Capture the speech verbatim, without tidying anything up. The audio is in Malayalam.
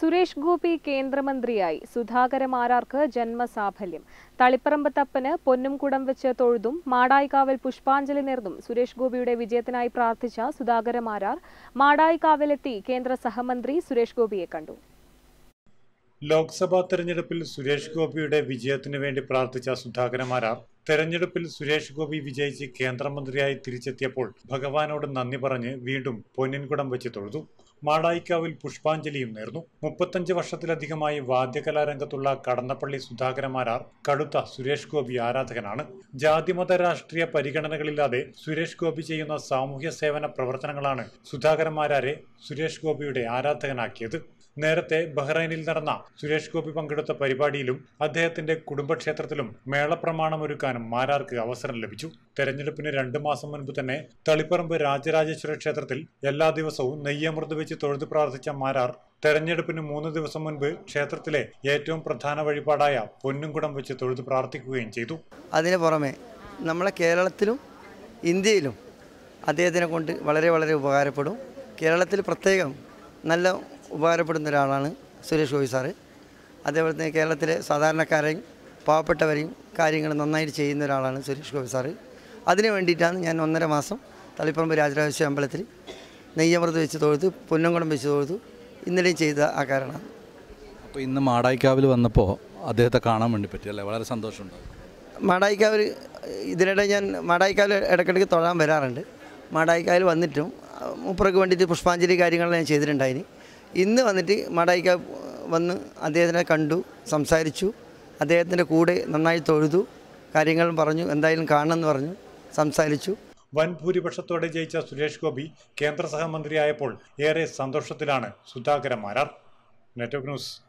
സുരേഷ് ഗോപി കേന്ദ്രമന്ത്രിയായി സുധാകര മാരാർക്ക് ജന്മസാഫല്യം. തളിപ്പറമ്പ് തപ്പന് പൊന്നും കുടം വെച്ച് തൊഴുതും മാടായിക്കാവിൽ പുഷ്പാഞ്ജലി നേർന്നും സുരേഷ് ഗോപിയുടെ വിജയത്തിനായി പ്രാർത്ഥിച്ച സുധാകര മാരാർ മാടായിക്കാവിലെത്തി കേന്ദ്ര സഹമന്ത്രി സുരേഷ് ഗോപിയെ കണ്ടു. ലോക്സഭാ തെരഞ്ഞെടുപ്പിൽ സുരേഷ് ഗോപിയുടെ വിജയത്തിനു വേണ്ടി പ്രാർത്ഥിച്ച സുധാകര മാരാർ തെരഞ്ഞെടുപ്പിൽ സുരേഷ് ഗോപി വിജയിച്ച് കേന്ദ്രമന്ത്രിയായി തിരിച്ചെത്തിയപ്പോൾ ഭഗവാനോട് നന്ദി പറഞ്ഞ് വീണ്ടും പൊന്നിൻകുടം വെച്ച് തൊഴുതു. മാടായിക്കാവിൽ പുഷ്പാഞ്ജലിയും നേർന്നു. മുപ്പത്തഞ്ച് വർഷത്തിലധികമായി വാദ്യകലാരംഗത്തുള്ള കടന്നപ്പള്ളി സുധാകര മാരാർ കടുത്ത സുരേഷ് ഗോപി ആരാധകനാണ്. ജാതിമത രാഷ്ട്രീയ പരിഗണനകളില്ലാതെ സുരേഷ് ഗോപി ചെയ്യുന്ന സാമൂഹ്യ സേവന പ്രവർത്തനങ്ങളാണ് സുധാകര മാരാരെ സുരേഷ് ഗോപിയുടെ ആരാധകനാക്കിയത്. നേരത്തെ ബഹ്റൈനിൽ നടന്ന സുരേഷ് ഗോപി പങ്കെടുത്ത പരിപാടിയിലും അദ്ദേഹത്തിന്റെ കുടുംബക്ഷേത്രത്തിലും മേളപ്രമാണമൊരുക്കാനും മാരാർക്ക് അവസരം ലഭിച്ചു. തെരഞ്ഞെടുപ്പിന് രണ്ടു മാസം മുൻപ് തന്നെ തളിപ്പറമ്പ് രാജരാജേശ്വര ക്ഷേത്രത്തിൽ എല്ലാ ദിവസവും നെയ്യമൃത് വെച്ച് തൊഴുതു പ്രാർത്ഥിച്ച മാരാർ തെരഞ്ഞെടുപ്പിന് മൂന്ന് ദിവസം മുൻപ് ക്ഷേത്രത്തിലെ ഏറ്റവും പ്രധാന വഴിപാടായ പൊന്നുംകുടം വെച്ച് തൊഴുതു പ്രാർത്ഥിക്കുകയും ചെയ്തു. അതിനു പുറമെ നമ്മളെ കേരളത്തിലും ഇന്ത്യയിലും അദ്ദേഹത്തിനെ കൊണ്ട് വളരെ വളരെ ഉപകാരപ്പെടും. കേരളത്തിൽ പ്രത്യേകം നല്ല ഉപകാരപ്പെടുന്ന ഒരാളാണ് സുരേഷ് ഗോപി സാറ്. അതേപോലെ തന്നെ കേരളത്തിലെ സാധാരണക്കാരെയും പാവപ്പെട്ടവരെയും കാര്യങ്ങൾ നന്നായിട്ട് ചെയ്യുന്ന ഒരാളാണ് സുരേഷ് ഗോപി സാറ്. അതിനു വേണ്ടിയിട്ടാണ് ഞാൻ ഒന്നര മാസം തളിപ്പറമ്പ് രാജരാജേശ്വര അമ്പലത്തിൽ നെയ്യമൃത് വെച്ച് തൊഴുതു പൊന്നംകുടം വെച്ച് തൊഴുതു ഇന്നലെയും ചെയ്ത ആ കാരണമാണ്. അപ്പോൾ ഇന്ന് മാടായിക്കാവിൽ വന്നപ്പോൾ അദ്ദേഹത്തെ കാണാൻ വേണ്ടി പറ്റിയല്ലേ? വളരെ സന്തോഷമുണ്ട്. മാടായിക്കാവിൽ ഇതിനിടെ ഞാൻ മാടായിക്കാവിൽ ഇടയ്ക്കിടയ്ക്ക് തൊഴാൻ വരാറുണ്ട്. മാടായിക്കാവിൽ വന്നിട്ടും മൂപ്പർക്ക് വേണ്ടിയിട്ട് പുഷ്പാഞ്ജലി കാര്യങ്ങളെല്ലാം ഞാൻ ചെയ്തിട്ടുണ്ടായിന്. ഇന്ന് വന്നിട്ട് മാടായിക്കാവ് വന്ന് അദ്ദേഹത്തിനെ കണ്ടു, സംസാരിച്ചു, അദ്ദേഹത്തിൻ്റെ കൂടെ നന്നായി തൊഴുതു, കാര്യങ്ങളും പറഞ്ഞു, എന്തായാലും കാണണമെന്ന് പറഞ്ഞു, സംസാരിച്ചു. വൻ ഭൂരിപക്ഷത്തോടെ ജയിച്ച സുരേഷ് ഗോപി കേന്ദ്ര സഹമന്ത്രിയായപ്പോൾ ഏറെ സന്തോഷത്തിലാണ് സുധാകര മാരാർ. Network news.